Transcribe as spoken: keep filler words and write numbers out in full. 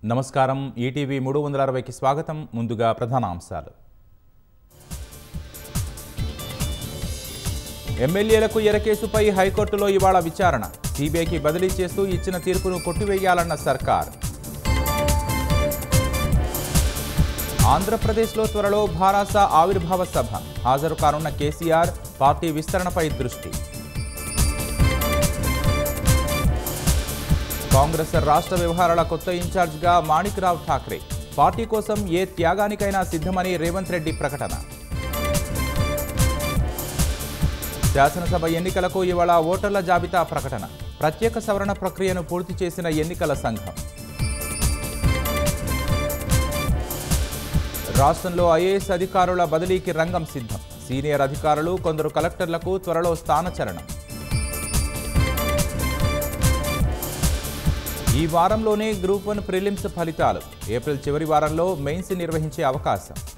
నమస్కారం ఈటీవీ మూడు వందల అరవైకి స్వాగతం. ముందుగా ప్రధాన అంశాలు. ఎమ్మెల్యేలకు ఎరకేసుపై హైకోర్టులో ఇవాళ విచారణ. సీబీఐకి బదిలీ చేస్తూ ఇచ్చిన తీర్పును కొట్టివేయాలన్న సర్కార్. ఆంధ్రప్రదేశ్లో త్వరలో భారాస ఆవిర్భావ సభ. హాజరు కానున్న కేసీఆర్ పార్టీ విస్తరణపై దృష్టి. కాంగ్రెస్ రాష్ట్ర వ్యవహారాల కొత్త ఇన్ఛార్జిగా మాణిక్ రావు ఠాక్రే. పార్టీ కోసం ఏ త్యాగానికైనా సిద్ధమని రేవంత్ రెడ్డి ప్రకటన. శాసనసభ ఎన్నికలకు ఇవాళ ఓటర్ల జాబితా ప్రకటన. ప్రత్యేక సవరణ ప్రక్రియను పూర్తి చేసిన ఎన్నికల సంఘం. రాష్ట్రంలో ఐఏఎస్ అధికారుల బదిలీకి రంగం సిద్ధం. సీనియర్ అధికారులు కొందరు కలెక్టర్లకు త్వరలో స్థానచలనం. ఈ వారంలోనే గ్రూప్ వన్ ప్రిలిమ్స్ ఫలితాలు. ఏప్రిల్ చివరి వారంలో మెయిన్స్ నిర్వహించే అవకాశం.